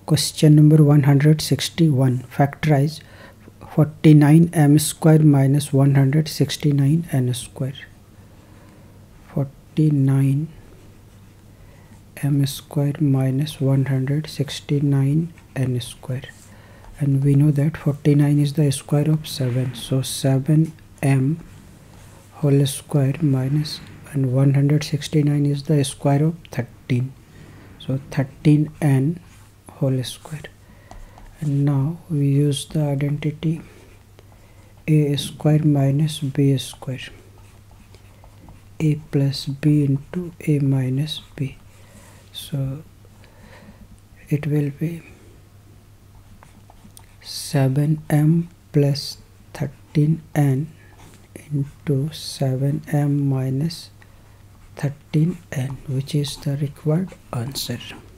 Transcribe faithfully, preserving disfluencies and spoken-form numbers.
Question number one hundred sixty-one. Factorize forty-nine m square minus one hundred sixty-nine n square. forty-nine m square minus one hundred sixty-nine n square. And we know that forty-nine is the square of seven. So seven m whole square minus, and one hundred sixty-nine is the square of thirteen. So thirteen n whole square. And now we use the identity a square minus b square. A plus b into a minus b. So it will be seven m plus thirteen n into seven m minus thirteen n, which is the required answer.